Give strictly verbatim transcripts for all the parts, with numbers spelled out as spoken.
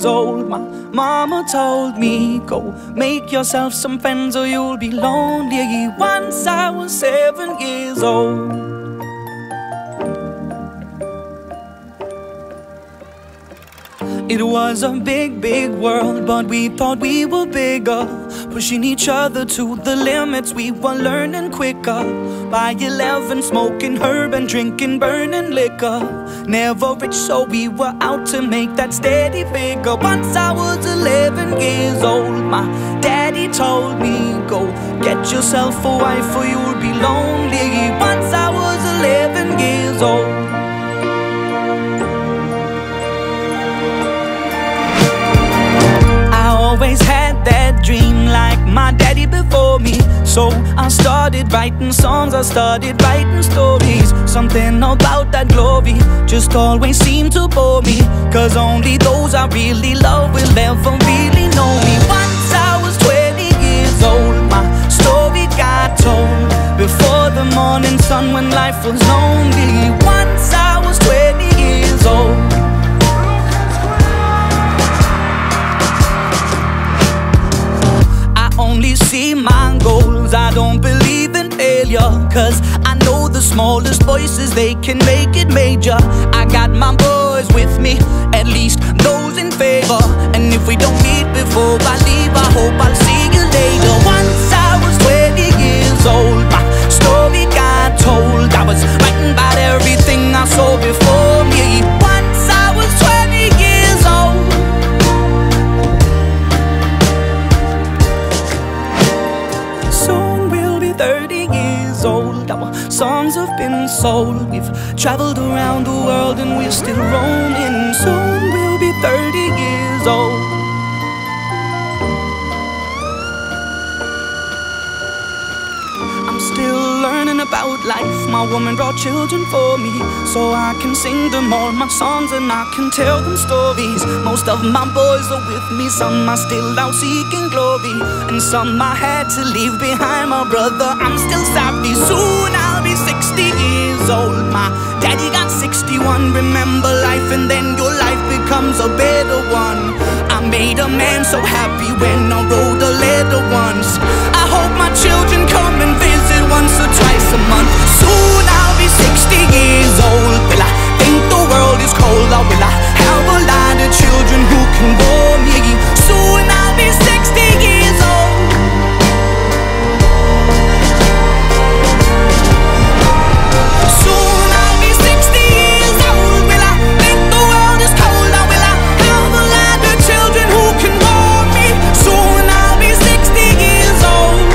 years old, my mama told me, go make yourself some friends or you'll be lonely. Once I was seven years old. It was a big, big world, but we thought we were bigger, pushing each other to the limits. We were learning quicker. By eleven, smoking herb and drinking burning liquor. Never rich, so we were out to make that steady figure. Once I was eleven years old, my daddy told me, go get yourself a wife or you'll be lonely. Once I was eleven years old. Always had that dream like my daddy before me. So I started writing songs, I started writing stories. Something about that glory just always seemed to bore me, cause only those I really love will ever really know me. Once I was twenty years old, my story got told before the morning sun when life was lonely. Once I was twenty years old. Only see my goals, I don't believe in failure, cause I know the smallest voices, they can make it major. I got my boys with me, at least those in favor. And if we don't meet before I leave, I hope I'll see you later. Once I was twenty years old, my story got told. I was writing about everything I saw before me. Once I was twenty years old. thirty years old, our songs have been sold. We've traveled around the world and we're still roaming. Soon we'll be thirty years old. I'm still learning about life. My woman brought children for me, so I can sing them all my songs and I can tell them stories. Most of my boys are with me, some are still out seeking glory, and some I had to leave behind. My brother, I'm still sorry. Soon I'll be sixty years old. My daddy got sixty-one. Remember life and then your life becomes a better one. I made a man so happy when I wrote a letter once. I hope my children come and visit once or twice a month. Soon I'll be sixty years old. Will I think the world is cold, or will I have a lot of children who can bore me? Soon I'll be sixty years old. Soon I'll be sixty years old. Will I think the world is cold, or will I have a lot of children who can bore me? Soon I'll be sixty years old.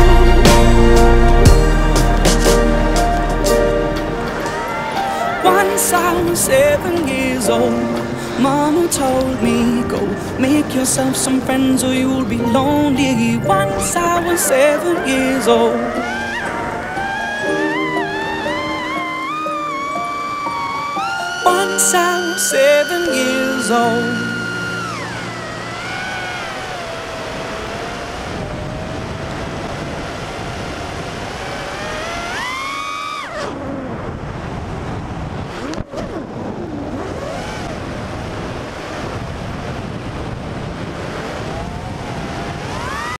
Once I was seven years old, mama told me, go make yourself some friends or you'll be lonely. Once I was seven years old. Once I was seven years old.